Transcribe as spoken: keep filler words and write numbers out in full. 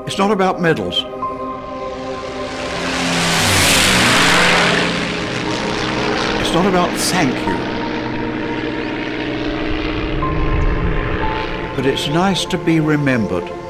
It's not about medals. It's not about thank you. But it's nice to be remembered.